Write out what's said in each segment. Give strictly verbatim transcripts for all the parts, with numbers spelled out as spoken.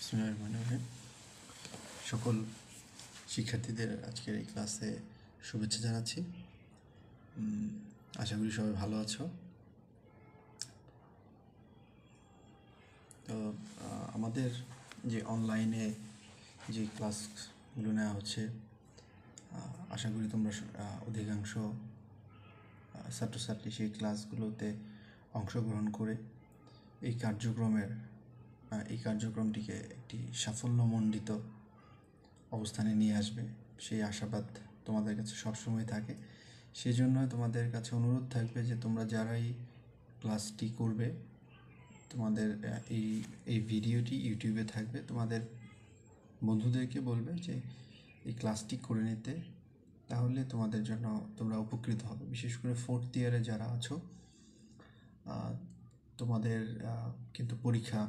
বিসমিল্লাহির রহমানির রহিম। সকল শিক্ষার্থীদের আজকের এই ক্লাসে শুভেচ্ছা জানাচ্ছি। আশা করি সবাই ভালো আছো। তো আমাদের যে অনলাইনে যে ক্লাসগুলো নেওয়া হচ্ছে, আশা করি তোমরা অধিকাংশ ছাত্রছাত্রী সেই ক্লাসগুলোতে অংশগ্রহণ করে এই কার্যক্রমের এই কার্যক্রমটিকে একটি সাফল্যমণ্ডিত অবস্থানে নিয়ে আসবে, সেই আশাবাদ তোমাদের কাছে সবসময় থাকে। সেই জন্য তোমাদের কাছে অনুরোধ থাকবে যে তোমরা যারাই ক্লাসটি করবে, তোমাদের এই এই ভিডিওটি ইউটিউবে থাকবে, তোমাদের বন্ধুদেরকে বলবে যে এই ক্লাসটি করে নিতে, তাহলে তোমাদের জন্য তোমরা উপকৃত হবে। বিশেষ করে ফোর্থ ইয়ারে যারা আছো, তোমাদের কিন্তু পরীক্ষা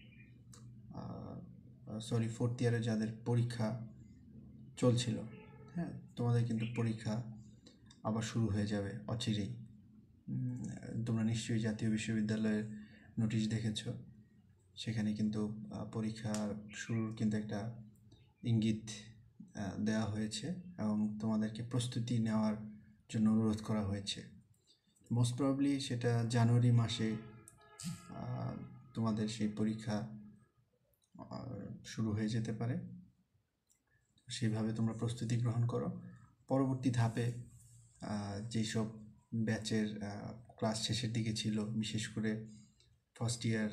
সরি ফোর্থ ইয়ারে যাদের পরীক্ষা চলছিল, হ্যাঁ, তোমাদের কিন্তু পরীক্ষা আবার শুরু হয়ে যাবে অচিরেই। তোমরা নিশ্চয়ই জাতীয় বিশ্ববিদ্যালয়ের নোটিশ দেখেছো, সেখানে কিন্তু পরীক্ষা শুরুর কিন্তু একটা ইঙ্গিত দেওয়া হয়েছে এবং তোমাদেরকে প্রস্তুতি নেওয়ার জন্য অনুরোধ করা হয়েছে। মোস্ট প্রবাবলি সেটা জানুয়ারি মাসে তোমাদের সেই পরীক্ষা শুরু হয়ে যেতে পারে। সেইভাবে তোমরা প্রস্তুতি গ্রহণ করো। পরবর্তী ধাপে যেসব ব্যাচের ক্লাস শেষের দিকে ছিল, বিশেষ করে ফার্স্ট ইয়ার,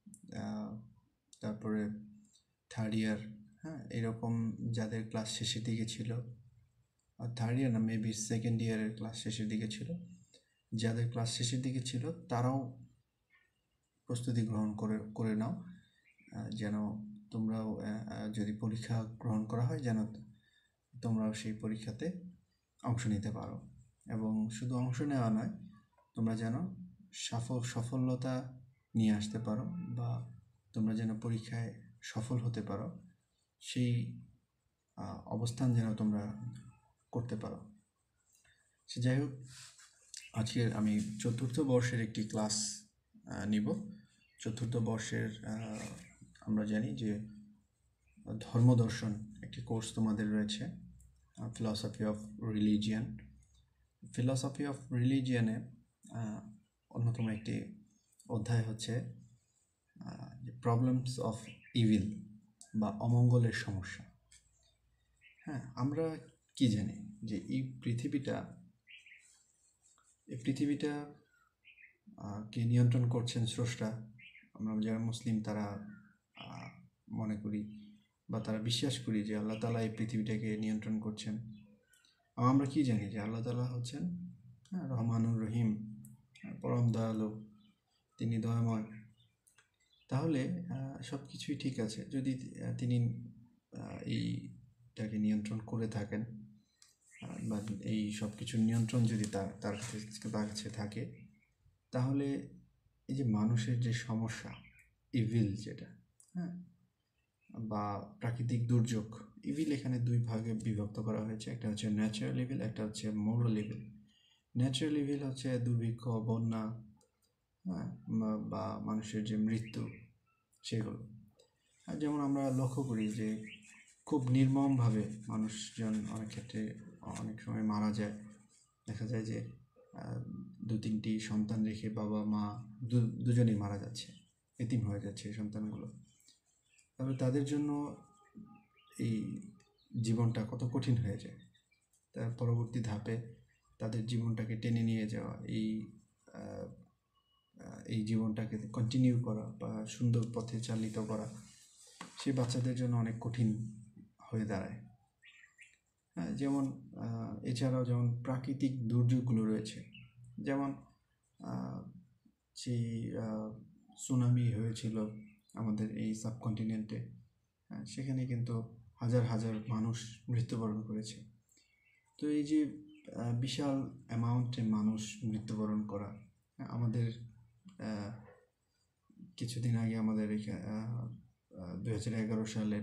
তারপরে থার্ড ইয়ার, হ্যাঁ, এরকম যাদের ক্লাস শেষের দিকে ছিল, থার্ড ইয়ার না মেবি সেকেন্ড ইয়ারের ক্লাস শেষের দিকে ছিল, যাদের ক্লাস শেষের দিকে ছিল তারাও প্রস্তুতি গ্রহণ করে করে নাও, যেন তোমরাও যদি পরীক্ষা গ্রহণ করা হয় যেন তোমরাও সেই পরীক্ষাতে অংশ নিতে পারো। এবং শুধু অংশ নেওয়া নয়, তোমরা যেন সফল সফলতা নিয়ে আসতে পারো বা তোমরা যেন পরীক্ষায় সফল হতে পারো, সেই অবস্থান যেন তোমরা করতে পারো। সে যাই হোক, আজকের আমি চতুর্থ বর্ষের একটি ক্লাস নিব। চতুর্থ বর্ষের আমরা জানি যে ধর্মদর্শন একটি কোর্স তোমাদের রয়েছে, philosophy of religion. Philosophy of রিলিজিয়ানে অন্যতম একটি অধ্যায় হচ্ছে প্রবলেমস অফ ইভিল বা অমঙ্গলের সমস্যা। হ্যাঁ, আমরা কি জানি যে এই পৃথিবীটা এই পৃথিবীটা কে নিয়ন্ত্রণ করছেন স্রষ্টা। আমরা যারা মুসলিম তারা মনে করি বা তারা বিশ্বাস করি যে আল্লাহ তাআলা এই পৃথিবীটাকে নিয়ন্ত্রণ করছেন। আমরা কি জানি যে আল্লাহ তাআলা হচ্ছেন রহমানুর রহিম, পরম দয়ালু, তিনি দয়াময়। তাহলে সব কিছুই ঠিক আছে যদি তিনি এইটাকে নিয়ন্ত্রণ করে থাকেন বা এই সব কিছুর নিয়ন্ত্রণ যদি তার তার কাছে থাকে, তাহলে এই যে মানুষের যে সমস্যা ইভিল যেটা, হ্যাঁ, বা প্রাকৃতিক দুর্যোগ, ইভিল এখানে দুই ভাগে বিভক্ত করা হয়েছে। একটা হচ্ছে ন্যাচারাল ইভিল, একটা হচ্ছে মোরাল ইভিল। ন্যাচারাল ইভিল হচ্ছে দুর্ভিক্ষ, বন্যা, হ্যাঁ, বা মানুষের যে মৃত্যু, সেগুলো। আর যেমন আমরা লক্ষ্য করি যে খুব নির্মমভাবে মানুষজন অনেক ক্ষেত্রে অনেক সময় মারা যায়। দেখা যায় যে দু তিনটি সন্তান রেখে বাবা মা দুজনেই মারা যাচ্ছে, এতিম হয়ে যাচ্ছে এই সন্তানগুলো। তবে তাদের জন্য এই জীবনটা কত কঠিন হয়ে যায়। তার পরবর্তী ধাপে তাদের জীবনটাকে টেনে নিয়ে যাওয়া, এই এই জীবনটাকে কন্টিনিউ করা বা সুন্দর পথে চালিত করা, সেই বাচ্চাদের জন্য অনেক কঠিন হয়ে দাঁড়ায়। হ্যাঁ, যেমন এছাড়াও যেমন প্রাকৃতিক দুর্যোগগুলো রয়েছে, যেমন সেই সুনামি হয়েছিল আমাদের এই সাবকন্টিনেন্টে, সেখানে কিন্তু হাজার হাজার মানুষ মৃত্যুবরণ করেছে। তো এই যে বিশাল অ্যামাউন্টে মানুষ মৃত্যুবরণ করা, আমাদের কিছুদিন আগে আমাদের দুই হাজার এগারো সালের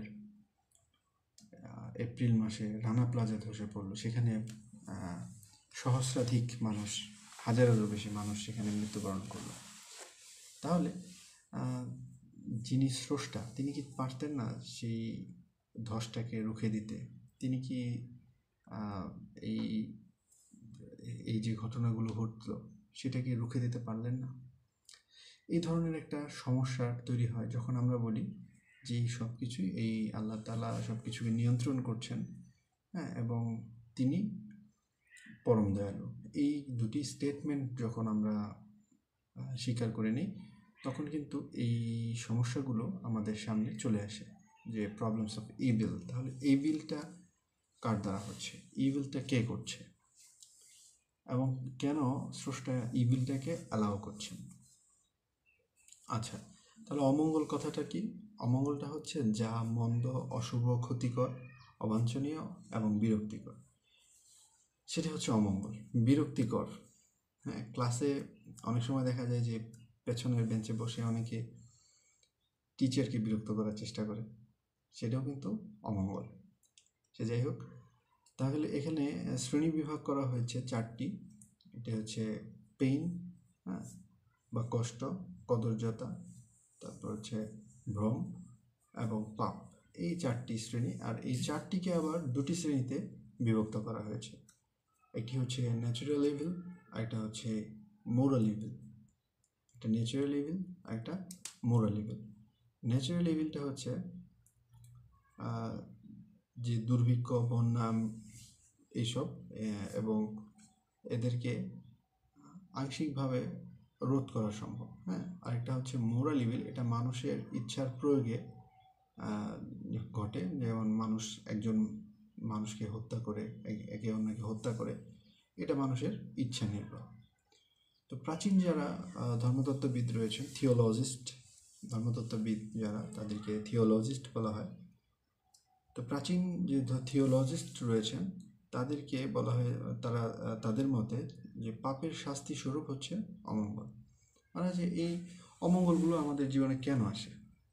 এপ্রিল মাসে রানা প্লাজা ধসে পড়লো, সেখানে সহস্রাধিক মানুষ, হাজারেরও বেশি মানুষ সেখানে মৃত্যুবরণ করলো। তাহলে যিনি স্রষ্টা তিনি কি পারতেন না সেই ধসটাকে রুখে দিতে? তিনি কি এই এই যে ঘটনাগুলো ঘটলো সেটাকে রুখে দিতে পারলেন না? এই ধরনের একটা সমস্যা তৈরি হয় যখন আমরা বলি যে এই সব কিছুই এই আল্লাহ তাআলা সব কিছুকে নিয়ন্ত্রণ করছেন, হ্যাঁ, এবং তিনি পরম দয়ালু। এই দুটি স্টেটমেন্ট যখন আমরা স্বীকার করে নিই তখন কিন্তু এই সমস্যাগুলো আমাদের সামনে চলে আসে, যে প্রবলেমস অফ ইভিল। তাহলে ইভিলটা কার দ্বারা হচ্ছে, ইভিলটা কে করছে, এবং কেন স্রষ্টা ইভিলটাকে অ্যালাউ করছেন? আচ্ছা, তাহলে অমঙ্গল কথাটা কি? অমঙ্গলটা হচ্ছে যা মন্দ, অশুভ, ক্ষতিকর, অবাঞ্ছনীয় এবং বিরক্তিকর, সেটা হচ্ছে অমঙ্গল। বিরক্তিকর, হ্যাঁ, ক্লাসে অনেক সময় দেখা যায় যে পেছনের বেঞ্চে বসে অনেকে টিচারকে বিরক্ত করার চেষ্টা করে, সেটাও কিন্তু অমঙ্গল। সে যাই হোক, তাহলে এখানে শ্রেণী বিভাগ করা হয়েছে চারটি। এটা হচ্ছে পেইন, হ্যাঁ, বা কষ্ট, কদর্যতা, তারপর হচ্ছে ভ্রম এবং পাপ। এই চারটি শ্রেণী, আর এই চারটিকে আবার দুটি শ্রেণীতে বিভক্ত করা হয়েছে। একটি হচ্ছে ন্যাচারাল ইভিল, আরেকটা হচ্ছে মোরাল ইভিল। একটা ন্যাচারাল ইভিল, একটা মোরাল ইভিল। ন্যাচারাল ইভিলটা হচ্ছে যে দুর্ভিক্ষ, বন্যা, এইসব, এবং এদেরকে আংশিকভাবে রোধ করা সম্ভব, হ্যাঁ। আরেকটা হচ্ছে মোরাল ইভিল, এটা মানুষের ইচ্ছার প্রয়োগে ঘটে, যেমন মানুষ একজন মানুষকে হত্যা করে, একে অন্যকে হত্যা করে, এটা মানুষের ইচ্ছা নির্ভর। তো প্রাচীন যারা ধর্মতত্ত্ববিদ রয়েছেন, থিওলজিস্ট, ধর্মতত্ত্ববিদ যারা, তাদেরকে থিওলজিস্ট বলা হয়। তো প্রাচীন যে থিওলজিস্ট রয়েছেন তাদেরকে বলা হয়, তারা তাদের মতে যে পাপের শাস্তি স্বরূপ হচ্ছে অমঙ্গল। মানে যে এই অমঙ্গলগুলো আমাদের জীবনে কেন আসে,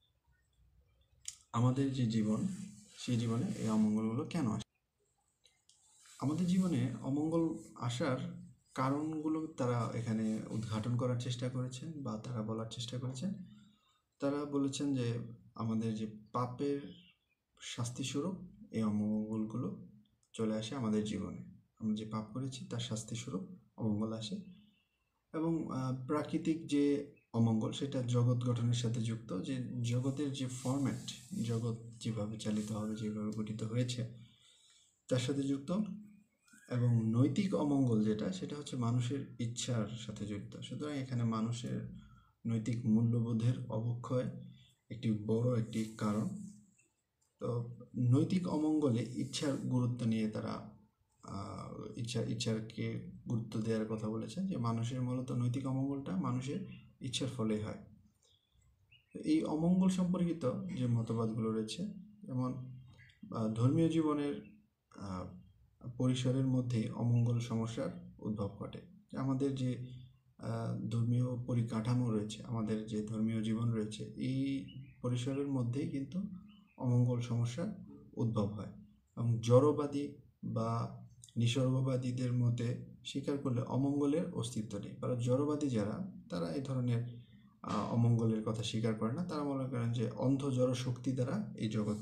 আমাদের যে জীবন সেই জীবনে এই অমঙ্গলগুলো কেন আসে, আমাদের জীবনে অমঙ্গল আসার কারণগুলো তারা এখানে উদ্ঘাটন করার চেষ্টা করেছেন বা তারা বলার চেষ্টা করেছেন। তারা বলেছেন যে আমাদের যে পাপের শাস্তিস্বরূপ এই অমঙ্গলগুলো চলে আসে আমাদের জীবনে। আমরা যে পাপ করেছি তার শাস্তিস্বরূপ অমঙ্গল আসে, এবং প্রাকৃতিক যে অমঙ্গল সেটা জগৎ গঠনের সাথে যুক্ত, যে জগতের যে ফরম্যাট, জগৎ যেভাবে চালিত হবে, যেভাবে গঠিত হয়েছে তার সাথে যুক্ত। এবং নৈতিক অমঙ্গল যেটা, সেটা হচ্ছে মানুষের ইচ্ছার সাথে জড়িত। সুতরাং এখানে মানুষের নৈতিক মূল্যবোধের অবক্ষয় একটি বড় একটি কারণ। তো নৈতিক অমঙ্গলে ইচ্ছার গুরুত্ব নিয়ে তারা ইচ্ছা ইচ্ছাকে গুরুত্ব দেওয়ার কথা বলেছেন, যে মানুষের মূলত নৈতিক অমঙ্গলটা মানুষের ইচ্ছার ফলে হয়। এই অমঙ্গল সম্পর্কিত যে মতবাদগুলো রয়েছে, যেমন ধর্মীয় জীবনের পরিসরের মধ্যে অমঙ্গল সমস্যার উদ্ভব ঘটে। আমাদের যে ধর্মীয় পরিকাঠামো রয়েছে, আমাদের যে ধর্মীয় জীবন রয়েছে, এই পরিসরের মধ্যেই কিন্তু অমঙ্গল সমস্যার উদ্ভব হয়। এবং জড়বাদী বা নিসর্গবাদীদের মতে স্বীকার করলে অমঙ্গলের অস্তিত্ব নেই। কারণ জড়বাদী যারা, তারা এই ধরনের অমঙ্গলের কথা স্বীকার করে না। তারা মনে করেন যে অন্ধ জড় শক্তি দ্বারা এই জগৎ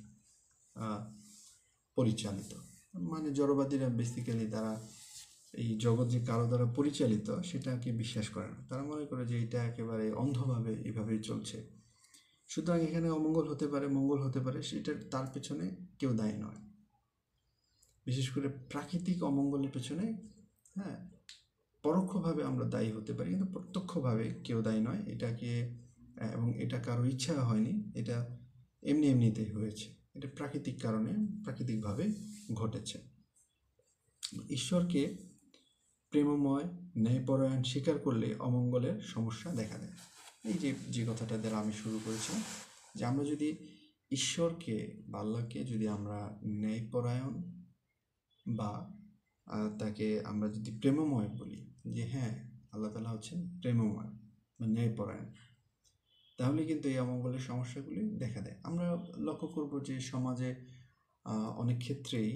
পরিচালিত। মানে জড়বাদীরা বেসিক্যালি তারা এই জগৎ যে কারো দ্বারা পরিচালিত সেটাকে বিশ্বাস করে না। তারা মনে করে যে এটা একেবারে অন্ধভাবে এভাবেই চলছে। সুতরাং এখানে অমঙ্গল হতে পারে, মঙ্গল হতে পারে, সেটার তার পেছনে কেউ দায়ী নয়। বিশেষ করে প্রাকৃতিক অমঙ্গলের পেছনে, হ্যাঁ, পরোক্ষভাবে আমরা দায়ী হতে পারি, কিন্তু প্রত্যক্ষভাবে কেউ দায়ী নয় এটাকে। এবং এটা কারো ইচ্ছা হয়নি, এটা এমনি এমনিতেই হয়েছে, এটা প্রাকৃতিক কারণে, প্রাকৃতিকভাবে ঘটেছে। ঈশ্বরকে প্রেমময়, ন্যায়পরায়ণ স্বীকার করলে অমঙ্গলের সমস্যা দেখা দেয়। এই যে যে কথাটা দ্বারা আমি শুরু করেছিলাম, যে আমরা যদি ঈশ্বরকে বা আল্লাহকে যদি আমরা ন্যায়পরায়ণ বা তাকে আমরা যদি প্রেমময় বলি, যে হ্যাঁ আল্লাহ তাআলা হচ্ছেন প্রেমময় বা ন্যায়পরায়ণ, তাহলে কিন্তু এই অমঙ্গলের সমস্যাগুলি দেখা দেয়। আমরা লক্ষ্য করব যে সমাজে অনেক ক্ষেত্রেই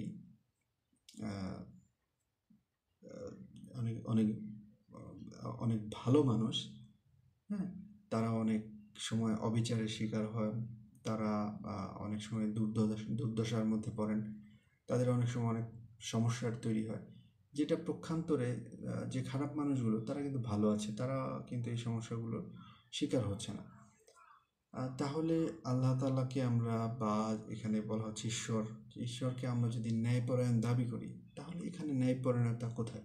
অনেক অনেক অনেক ভালো মানুষ, হ্যাঁ, তারা অনেক সময় অবিচারের শিকার হয়, তারা অনেক সময় দুর্দশা দুর্দশার মধ্যে পড়েন, তাদের অনেক সময় অনেক সমস্যার তৈরি হয়, যেটা পক্ষান্তরে যে খারাপ মানুষগুলো তারা কিন্তু ভালো আছে, তারা কিন্তু এই সমস্যাগুলোর শিকার হচ্ছে না। তাহলে আল্লাহ তাআলাকে আমরা, বা এখানে বলা হচ্ছে ঈশ্বর, ঈশ্বরকে আমরা যদি ন্যায়পরায়ণ দাবি করি, তাহলে এখানে ন্যায়পরায়ণতা কোথায়?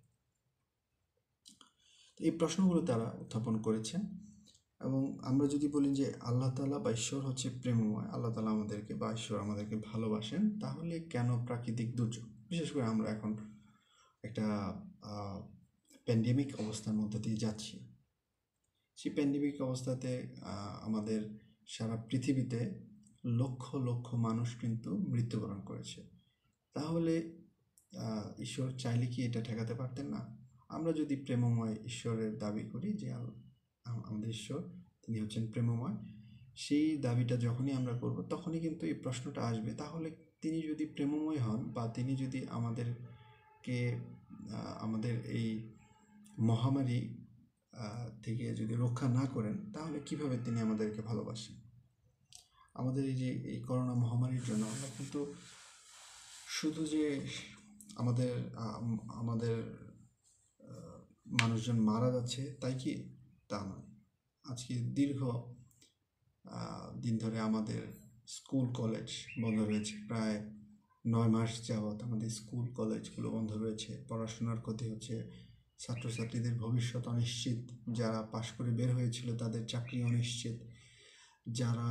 এই প্রশ্নগুলো তারা উত্থাপন করেছেন। এবং আমরা যদি বলি যে আল্লাহ তাআলা বা ঈশ্বর হচ্ছে প্রেমময়, আল্লাহ তাআলা আমাদেরকে বা ঈশ্বর আমাদেরকে ভালোবাসেন, তাহলে কেন প্রাকৃতিক দুর্যোগ, বিশেষ করে আমরা এখন একটা প্যান্ডেমিক অবস্থার মধ্যে দিয়ে যাচ্ছি, সেই প্যান্ডেমিক অবস্থাতে আমাদের সারা পৃথিবীতে লক্ষ লক্ষ মানুষ কিন্তু মৃত্যুবরণ করেছে। তাহলে ঈশ্বর চাইলে কি এটা ঠেকাতে পারতেন না? আমরা যদি প্রেমময় ঈশ্বরের দাবি করি যে আমাদের ঈশ্বর তিনি হচ্ছেন প্রেমময়, সেই দাবিটা যখনই আমরা করব তখনই কিন্তু এই প্রশ্নটা আসবে, তাহলে তিনি যদি প্রেমময় হন বা তিনি যদি আমাদেরকে আমাদের এই মহামারী থেকে যদি রক্ষা না করেন, তাহলে কিভাবে তিনি আমাদেরকে ভালোবাসেন? আমাদের এই যে এই করোনা মহামারীর জন্য আমরা কিন্তু শুধু যে আমাদের আমাদের মানুষজন মারা যাচ্ছে তাই কি? তা নয়। আজকে দীর্ঘ দিন ধরে আমাদের স্কুল কলেজ বন্ধ রয়েছে, প্রায় নয় মাস যাবৎ আমাদের স্কুল কলেজগুলো বন্ধ রয়েছে। পড়াশোনার ক্ষতি হচ্ছে, ছাত্রছাত্রীদের ভবিষ্যৎ অনিশ্চিত, যারা পাশ করে বের হয়েছিল তাদের চাকরি অনিশ্চিত, যারা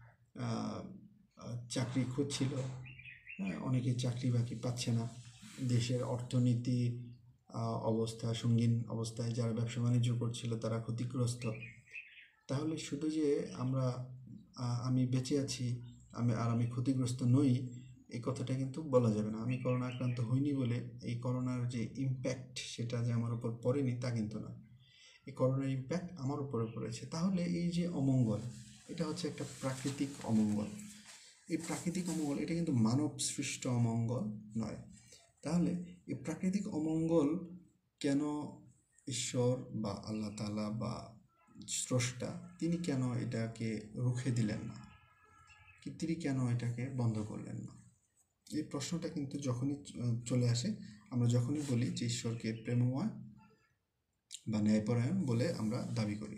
চাকরি খুঁজছিল অনেকে চাকরি বাকরি পাচ্ছে না, দেশের অর্থনীতি অবস্থা সঙ্গীন অবস্থায়, যারা ব্যবসা বাণিজ্য করছিল তারা ক্ষতিগ্রস্ত। তাহলে শুধু যে আমরা আমি বেঁচে আছি আমি আর আমি ক্ষতিগ্রস্ত নই, এই কথাটা কিন্তু বলা যাবে না। আমি করোনা আক্রান্ত হইনি বলে এই করোনার যে ইম্প্যাক্ট সেটা যে আমার উপর পড়েনি তা কিন্তু না, এই করোনার ইম্প্যাক্ট আমার উপরে পড়েছে। তাহলে এই যে অমঙ্গল, এটা হচ্ছে একটা প্রাকৃতিক অমঙ্গল। এই প্রাকৃতিক অমঙ্গল এটা কিন্তু মানব সৃষ্ট অমঙ্গল নয়। তাহলে এই প্রাকৃতিক অমঙ্গল কেন ঈশ্বর বা আল্লাহ তাআলা বা স্রষ্টা তিনি কেন এটাকে রুখে দিলেন না, কি তিনি কেন এটাকে বন্ধ করলেন না? এই প্রশ্নটা কিন্তু যখনই চলে আসে, আমরা যখনই বলি যে ঈশ্বরকে প্রেমময় বা ন্যায়পরায়ণ বলে আমরা দাবি করি।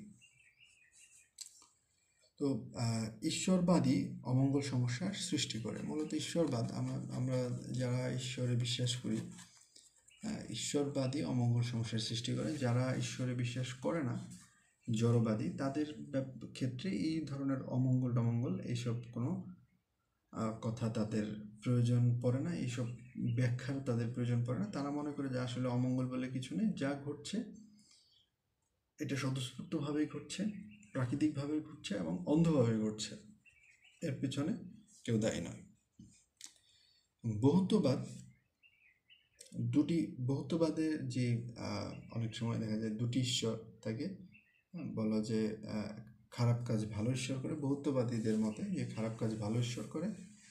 তো ঈশ্বরবাদী অমঙ্গল সমস্যার সৃষ্টি করে। মূলত ঈশ্বরবাদ আমরা আমরা যারা ঈশ্বরে বিশ্বাস করি, ঈশ্বরবাদী অমঙ্গল সমস্যার সৃষ্টি করে। যারা ঈশ্বরে বিশ্বাস করে না, জড়বাদী, তাদের ক্ষেত্রে এই ধরনের অমঙ্গল টমঙ্গল এইসব কোনো কথা তাদের প্রয়োজন পড়ে না, এইসব ব্যাখ্যার তাদের প্রয়োজন পড়ে না। তারা মনে করে যে আসলে অমঙ্গল বলে কিছু নেই, যা ঘটছে এটা স্বতঃস্ফূর্তভাবেই ঘটছে, প্রাকৃতিকভাবেই ঘটছে এবং অন্ধভাবে ঘটছে, এর পিছনে কেউ দায়ী নয়। বহুত্ববাদ, দুটি বহুত্ববাদে যে অনেক সময় দেখা যায় দুটি ঈশ্বর থাকে, বলা যে খারাপ কাজ ভালো ঈশ্বর করে, বহুত্ববাদীদের মতে যে খারাপ কাজ ভালো ঈশ্বর করে,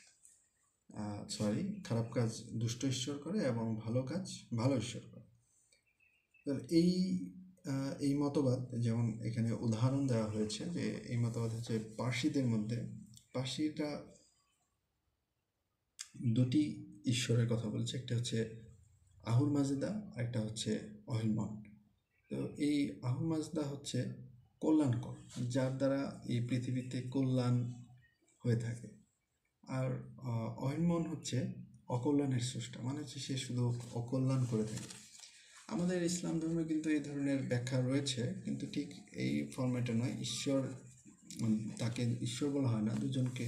সরি খারাপ কাজ দুষ্ট ঈশ্বর করে এবং ভালো কাজ ভালো ঈশ্বর করে। এই এই মতবাদ, যেমন এখানে উদাহরণ দেওয়া হয়েছে যে এই মতবাদ হচ্ছে পার্সিদের মধ্যে, পার্সিরা দুটি ঈশ্বরের কথা বলছে, একটা হচ্ছে আহুর মাজদা আর একটা হচ্ছে অহিলমন। তো এই আহুর মাজদা হচ্ছে কল্যাণকর, যার দ্বারা এই পৃথিবীতে কল্যাণ হয়ে থাকে, আর অহিলমন হচ্ছে অকল্যাণের স্রষ্টা, মানে হচ্ছে সে শুধু অকল্যাণ করে থাকে। আমাদের ইসলাম ধর্মে কিন্তু এই ধরনের ব্যাখ্যা রয়েছে, কিন্তু ঠিক এই ফরম্যাটে নয়। ঈশ্বর তাকে ঈশ্বর বলা হয় না, দুজনকে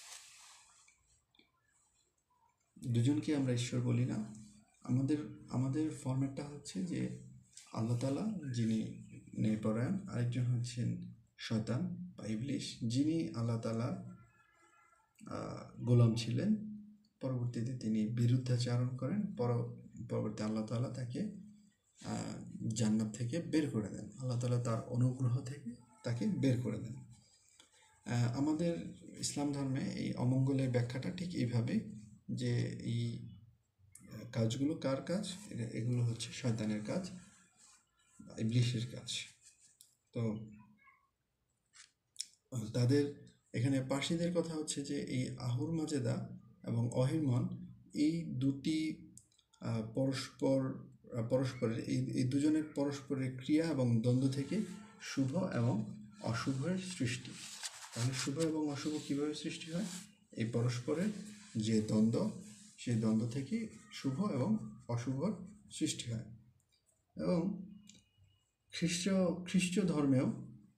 দুজনকে আমরা ঈশ্বর বলি না। আমাদের আমাদের ফরম্যাটটা হচ্ছে যে আল্লাহ তাআলা যিনি ন্যায়পরায়ণ, আরেকজন হচ্ছেন শয়তান বা ইবলিশ, যিনি আল্লাহ তাআলার গোলাম ছিলেন, পরবর্তীতে তিনি বিরুদ্ধাচারণ করেন, পরবর্তী আল্লাহ তাআলা তাকে জান্নাত থেকে বের করে দেন, আল্লাহ তাআলা তার অনুগ্রহ থেকে তাকে বের করে দেন। আমাদের ইসলাম ধর্মে এই অমঙ্গলের ব্যাখ্যাটা ঠিক এইভাবে, যে এই কাজগুলো কার কাজ? এগুলো হচ্ছে শয়তানের কাজ, ইবলিশের কাজ। তো তাদের এখানে পার্সিদের কথা হচ্ছে যে এই আহুর মাজেদা এবং অহিরমন এই দুটি আহ, পরস্পর আহ, পরস্পরের এই এই দুজনের পরস্পরের ক্রিয়া এবং দ্বন্দ্ব থেকে শুভ এবং অশুভের সৃষ্টি। তাহলে শুভ এবং অশুভ কীভাবে সৃষ্টি হয়? এই পরস্পরের যে দ্বন্দ্ব, সেই দ্বন্দ্ব থেকে শুভ এবং অশুভর সৃষ্টি হয়। এবং খ্রিস্ট খ্রিস্ট ধর্মেও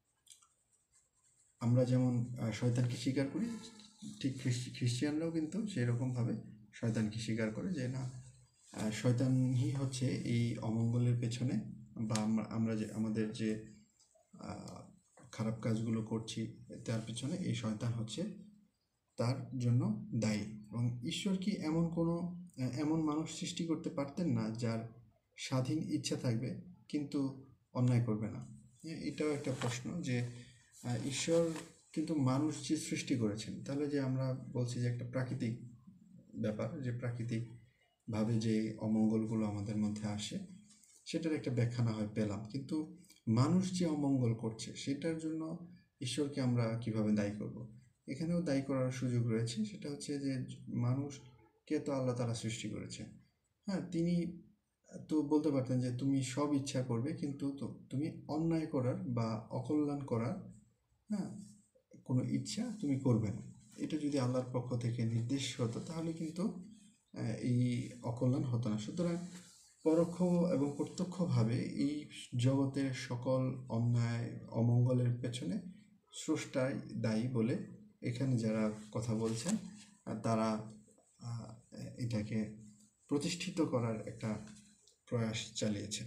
আমরা যেমন আহ, শয়তানকে স্বীকার করি, ঠিক খ্রিস্ট- খ্রিস্টিয়ানরাও কিন্তু সেই রকমভাবে শয়তানকে স্বীকার করে যে না, আহ, শয়তানই হচ্ছে এই অমঙ্গলের পেছনে, বা আমরা আমরা যে আমাদের যে আহ, খারাপ কাজগুলো করছি তার পিছনে এই শয়তান হচ্ছে তার জন্য দায়ী। এবং ঈশ্বর কি এমন কোনো আহ, এমন মানুষ সৃষ্টি করতে পারতেন না যার স্বাধীন ইচ্ছা থাকবে কিন্তু অন্যায় করবে না? এ- এটাও একটা প্রশ্ন যে আহ, ঈশ্বর কিন্তু মানুষ যে সৃষ্টি করেছেন, তাহলে যে আমরা বলছি যে একটা প্রাকৃতিক ব্যাপার, যে প্রাকৃতিকভাবে যে অমঙ্গলগুলো আমাদের মধ্যে আসে সেটার একটা ব্যাখ্যা না হয় পেলাম, কিন্তু মানুষ যে অমঙ্গল করছে সেটার জন্য ঈশ্বরকে আমরা কিভাবে দায়ী করব? এখানেও দায়ী করার সুযোগ রয়েছে। সেটা হচ্ছে যে মানুষকে তো আল্লাহ তাআলা সৃষ্টি করেছে। হ্যাঁ, তিনি তো বলতে পারতেন যে তুমি সব ইচ্ছা করবে কিন্তু তো তুমি অন্যায় করার বা অকল্যাণ করার, হ্যাঁ, কোনো ইচ্ছা তুমি করবে না। এটা যদি আল্লাহর পক্ষ থেকে নির্দেশ হতো তাহলে কিন্তু আহ, এই অকল্যাণ হতো না। সুতরাং পরোক্ষ এবং প্রত্যক্ষভাবে এই জগতের সকল অন্যায় অমঙ্গলের পেছনে স্রষ্টাই দায়ী বলে এখানে যারা কথা বলছেন আহ, তারা আহ, এটাকে প্রতিষ্ঠিত করার একটা প্রয়াস চালিয়েছেন।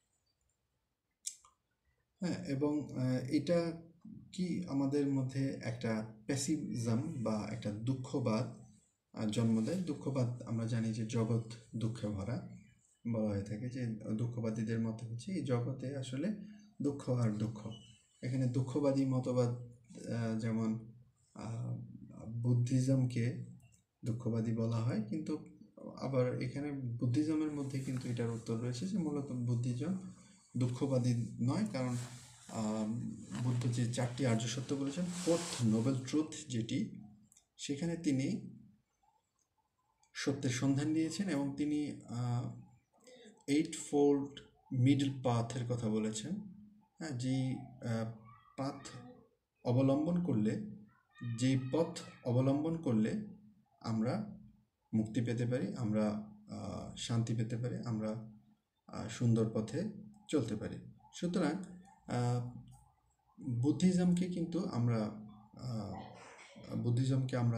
হ্যাঁ, এবং আহ, এটা কি আমাদের মধ্যে একটা প্যাসিভিজম বা একটা দুঃখবাদ আহ, জন্ম দেয়। দুঃখবাদ আমরা জানি যে জগৎ দুঃখে ভরা, বলা হয়ে থাকে যে দুঃখবাদীদের মতে হচ্ছে এই জগতে আসলে দুঃখ আর দুঃখ। এখানে দুঃখবাদী মতবাদ আহ, যেমন আহ, বুদ্ধিজমকে দুঃখবাদী বলা হয়, কিন্তু আবার এখানে বুদ্ধিজমের মধ্যে কিন্তু এটার উত্তর রয়েছে যে মূলত বুদ্ধিজম দুঃখবাদী নয়, কারণ আহ, বুদ্ধ যে চারটি আর্য সত্য বলেছেন, ফোর্থ নোবেল ট্রুথ যেটি, সেখানে তিনি সত্যের সন্ধান দিয়েছেন এবং তিনি এইট ফোল্ড মিডল পাথের কথা বলেছেন। হ্যাঁ, যেই পাথ অবলম্বন করলে, যেই পথ অবলম্বন করলে আমরা মুক্তি পেতে পারি, আমরা আহ, শান্তি পেতে পারি, আমরা আহ, সুন্দর পথে চলতে পারি। সুতরাং আহ, বুদ্ধিজমকে কিন্তু আমরা আহ, বুদ্ধিজমকে আমরা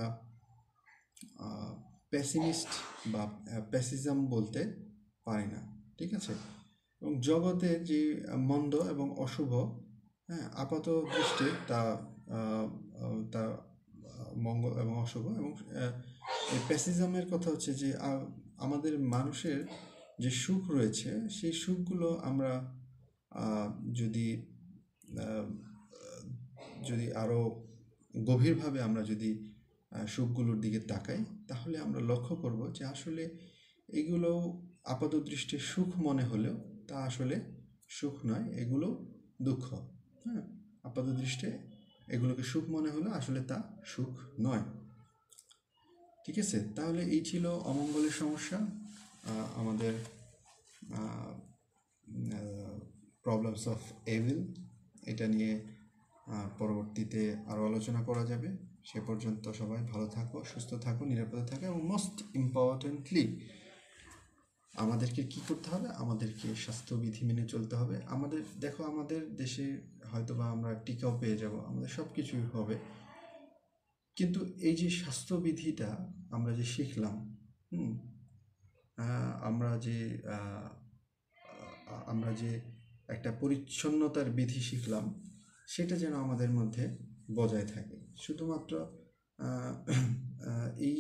পেসিমিস্ট বা পেসিজম বলতে পারি না, ঠিক আছে? এবং জগতের যে মন্দ এবং অশুভ, হ্যাঁ, আপাত দৃষ্টি তা আহ, আহ, তা আহ, মঙ্গল এবং অশুভ। এবং আহ, এই প্যাসিজমের কথা হচ্ছে যে আহ, আমাদের মানুষের যে সুখ রয়েছে সেই সুখগুলো আমরা আহ, যদি আহ, যদি আরও গভীরভাবে আমরা যদি আহ, সুখগুলোর দিকে তাকাই তাহলে আমরা লক্ষ্য করব যে আসলে এগুলো আপাতদৃষ্টির সুখ মনে হলেও তা আসলে সুখ নয়, এগুলো দুঃখ। হ্যাঁ, আপাতদৃষ্টে এগুলোকে সুখ মনে হলেও আসলে তা সুখ নয়। ঠিক আছে, তাহলে এই ছিল অমঙ্গলের সমস্যা, আহ, আমাদের প্রবলেমস অফ এভিল। এটা নিয়ে আহ, পরবর্তীতে আরও আলোচনা করা যাবে। সে পর্যন্ত সবাই ভালো থাকো, সুস্থ থাকো, নিরাপদে থাকো, এবং মোস্ট ইম্পর্টেন্টলি আমাদেরকে কি করতে হবে? আমাদেরকে স্বাস্থ্যবিধি মেনে চলতে হবে। আমাদের দেখো, আমাদের দেশে হয়তো বা আমরা টিকাও পেয়ে যাব, আমাদের সব কিছুই হবে, কিন্তু এই যে স্বাস্থ্যবিধিটা আমরা যে শিখলাম, হুম, আহ, আমরা যে আহ, আহ, আমরা যে একটা পরিচ্ছন্নতার বিধি শিখলাম সেটা যেন আমাদের মধ্যে বজায় থাকে। শুধুমাত্র আহ, আহ, এই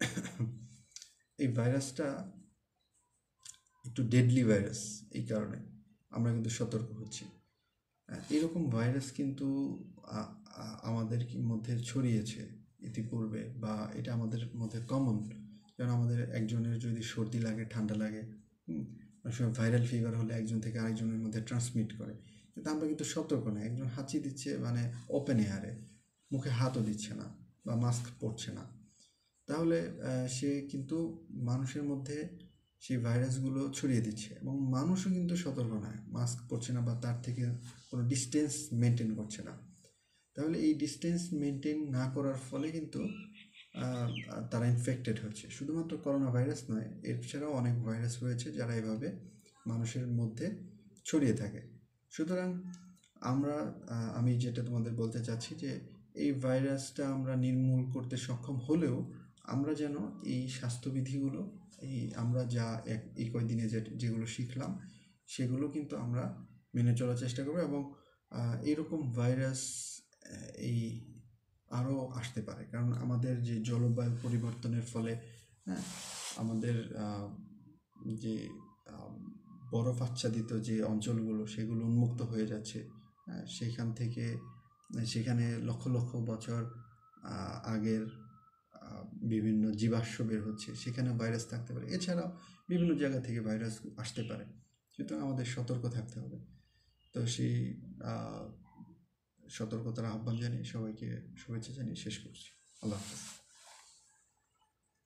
এই ভাইরাসটা একটু ডেডলি ভাইরাস, এই কারণে আমরা কিন্তু সতর্ক হচ্ছি। আহ, এরকম ভাইরাস কিন্তু আ- আ- আমাদের কি মধ্যে ছড়িয়েছে ইতিপূর্বে, বা এটা আমাদের মধ্যে কমন। যেমন আমাদের একজনের যদি সর্দি লাগে, ঠান্ডা লাগে, হুম, অনেক সময় ভাইরাল ফিভার হলে একজন থেকে আরেকজনের মধ্যে ট্রান্সমিট করে, কিন্তু আমরা কিন্তু সতর্ক নই। একজন হাঁচি দিচ্ছে মানে ওপেন এয়ারে, মুখে হাতও দিচ্ছে না বা মাস্ক পরছে না, তাহলে সে কিন্তু মানুষের মধ্যে সেই ভাইরাসগুলো ছড়িয়ে দিচ্ছে এবং মানুষও কিন্তু সতর্ক নয়, মাস্ক পরছে না বা তার থেকে কোনো ডিস্টেন্স মেনটেন করছে না। তাহলে এই ডিস্টেন্স মেনটেন না করার ফলে কিন্তু তারা ইনফেক্টেড হচ্ছে। শুধুমাত্র করোনা ভাইরাস নয়, এছাড়াও অনেক ভাইরাস রয়েছে যারা এভাবে মানুষের মধ্যে ছড়িয়ে থাকে। সুতরাং আমরা আমি যেটা তোমাদের বলতে চাচ্ছি যে এই ভাইরাসটা আমরা নির্মূল করতে সক্ষম হলেও আমরা যেন এই স্বাস্থ্যবিধিগুলো, এই আমরা যা এক এই কয়দিনে যে যেগুলো শিখলাম সেগুলো কিন্তু আমরা মেনে চলার চেষ্টা করবো। এবং এরকম ভাইরাস এই আরও আসতে পারে, কারণ আমাদের যে জলবায়ু পরিবর্তনের ফলে হ্যাঁ আমাদের যে বরফ আচ্ছাদিত যে অঞ্চলগুলো সেগুলো উন্মুক্ত হয়ে যাচ্ছে, সেখান থেকে সেখানে লক্ষ লক্ষ বছর আগের বিভিন্ন জীবাশ্ম বের হচ্ছে, সেখানে ভাইরাস থাকতে পারে। এছাড়াও বিভিন্ন জায়গা থেকে ভাইরাস আসতে পারে, সুতরাং আমাদের সতর্ক থাকতে হবে। তো সেই সতর্কতার আহ্বান জানিয়ে সবাইকে শুভেচ্ছা জানিয়ে শেষ করছি। আল্লাহ হাফেজ।